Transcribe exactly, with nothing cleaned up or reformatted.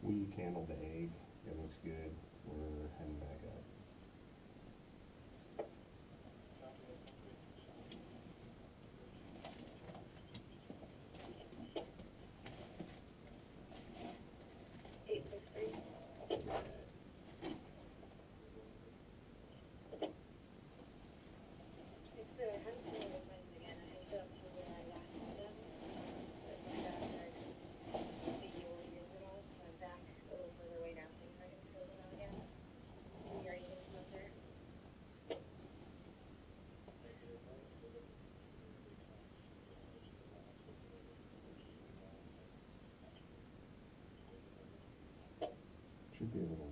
We candled the egg. It looks good. We're heading back up. Should be able to